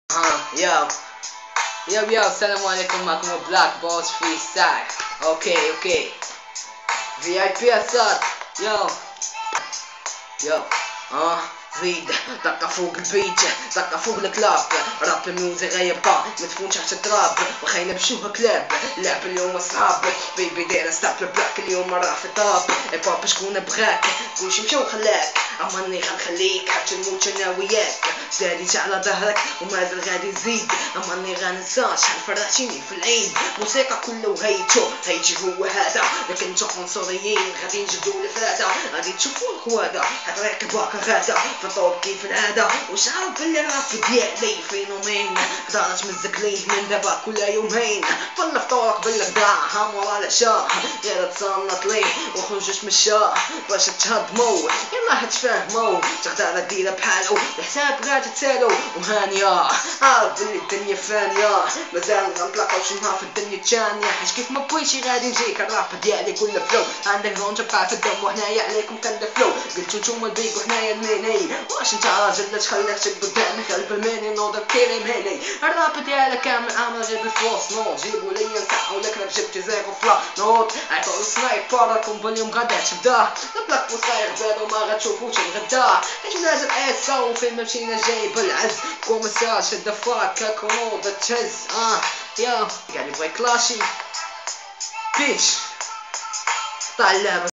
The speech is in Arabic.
يو السلام عليكم، معكم بلاك بوس فري ستايل. اوكي في اي بي اسات. يو زيد دقة فوق البيت، دقة فوق الكلاب، راب الميوزك غيبقى مدفونش تحت التراب، وخاينا بشوها كلاب، لعب اليوم اصحاب، بيبي داير ستاب البلاك اليوم راه في الطاب، بابا شكون بغاك كلشي مشى وخلاك، اماني غنخليك حتى نموت انا وياك، زاديت على ظهرك ومازال غادي نزيد، اماني غننساش شحال فرحتيني في العيد، موسيقى كله هيتي هو هذا، لكن نتو عنصريين غادي نجبدو الفرادة، غادي تشوفو الخوادة حتريك باقا غادا فطوب كيف العادة، وش عارف بلي الراب ديالي فينومين، قدرت تمزك ليه من دابا كل يومين، فل فطورك بالغدا هام ورا العشاء، يلا تصنت ليه وخرج تمشى باش تهضمو، يلا هتفاهمو تقدر ديرها بحالو، الحساب غادي تسالو وهانية، عارف بلي الدنيا فانية، مازال غنتلاقاو شي نهار في الدنيا التانية، حيت كيف ما بغيتي غادي نجيك الراب ديالي كل فلو، عندك لون تبقى في الدم وهنايا عليكم كندفلو، قلتو نتوما البيك وحنايا الميني، واش نتا راجل لا تخليك تكبر قدامي خلف الميني نوض كيري ميني، الراب ديالك كامل عامل غير بالفوس نوض، جيبو ليا نسحو لك راه جبتي زيرو فلا نوض، عيطو السنايبر راكم باليوم غادا تبدا، البلاك بوس غيغزال وما غتشوفوش الغدا، حيت ولاد العيسى وفين ما مشينا جايب العز، كومساج شد فاك كنوض تهز قاعد يبغي كلاشي بيتش طلع